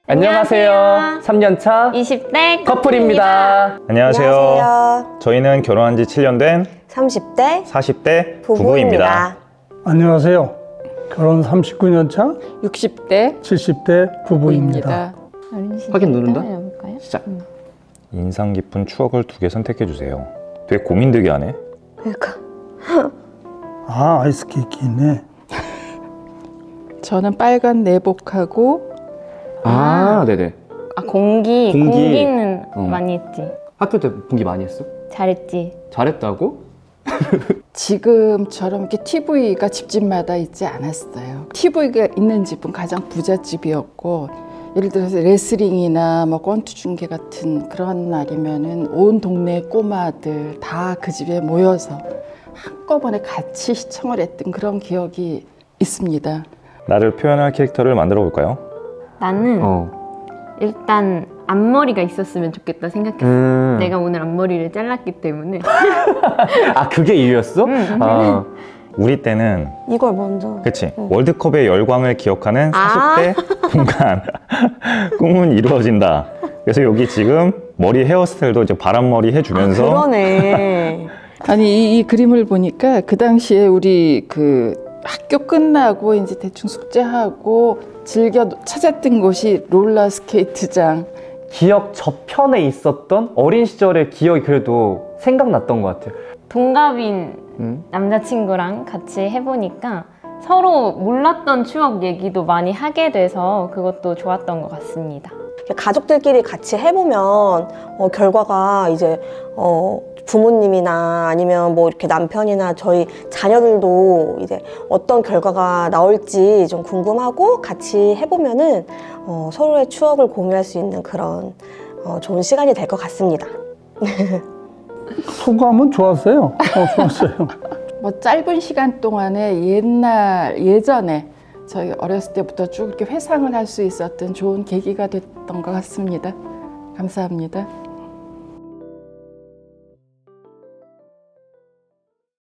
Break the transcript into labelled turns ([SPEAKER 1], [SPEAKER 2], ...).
[SPEAKER 1] 안녕하세요. 3년차
[SPEAKER 2] 20대
[SPEAKER 1] 커플입니다.
[SPEAKER 3] 안녕하세요.
[SPEAKER 4] 저희는 결혼한 지 7년 된
[SPEAKER 3] 30대
[SPEAKER 4] 40대
[SPEAKER 3] 부부입니다.
[SPEAKER 5] 안녕하세요. 결혼 39년 차
[SPEAKER 6] 60대
[SPEAKER 5] 70대 부부입니다.
[SPEAKER 1] 확인 누른다?
[SPEAKER 2] 해볼까요?
[SPEAKER 1] 시작.
[SPEAKER 4] 인상 깊은 추억을 2개 선택해 주세요. 되게 고민되게 하네.
[SPEAKER 3] 그러니까
[SPEAKER 5] 아, 아이스 케이크 있네.
[SPEAKER 6] 저는 빨간 내복하고
[SPEAKER 1] 네네.
[SPEAKER 2] 공기는
[SPEAKER 1] 어.
[SPEAKER 2] 많이 했지.
[SPEAKER 1] 학교 때 분기 많이 했어?
[SPEAKER 2] 잘했지.
[SPEAKER 1] 잘했다고?
[SPEAKER 6] 지금처럼 이렇게 TV가 집집마다 있지 않았어요. TV가 있는 집은 가장 부잣집이었고, 예를 들어서 레슬링이나 뭐 권투 중계 같은 그런 날이면은 온 동네 꼬마들 다 그 집에 모여서 한꺼번에 같이 시청을 했던 그런 기억이 있습니다.
[SPEAKER 4] 나를 표현할 캐릭터를 만들어 볼까요?
[SPEAKER 2] 나는 일단 앞머리가 있었으면 좋겠다 생각했어. 내가 오늘 앞머리를 잘랐기 때문에.
[SPEAKER 1] 그게 이유였어?
[SPEAKER 4] 우리 때는
[SPEAKER 3] 이걸 먼저
[SPEAKER 4] 그치? 월드컵의 열광을 기억하는 40대 공간 꿈은 이루어진다. 그래서 여기 지금 머리 헤어스타일도 이제 바람머리 해주면서
[SPEAKER 3] 그러네.
[SPEAKER 6] 아니 이 그림을 보니까 그 당시에 우리 그 학교 끝나고 이제 대충 숙제하고 즐겨 찾았던 곳이 롤러스케이트장.
[SPEAKER 7] 기억 저편에 있었던 어린 시절의 기억이 그래도 생각났던 것 같아요.
[SPEAKER 2] 동갑인 남자친구랑 같이 해보니까 서로 몰랐던 추억 얘기도 많이 하게 돼서 그것도 좋았던 것 같습니다.
[SPEAKER 3] 가족들끼리 같이 해보면 결과가 이제 부모님이나 아니면 뭐 이렇게 남편이나 저희 자녀들도 이제 어떤 결과가 나올지 좀 궁금하고 같이 해보면은 서로의 추억을 공유할 수 있는 그런 좋은 시간이 될 것 같습니다.
[SPEAKER 5] 소감은 좋았어요. 좋았어요.
[SPEAKER 6] 뭐 짧은 시간 동안에 예전에 저희 어렸을 때부터 쭉 이렇게 회상을 할 수 있었던 좋은 계기가 됐던 것 같습니다. 감사합니다.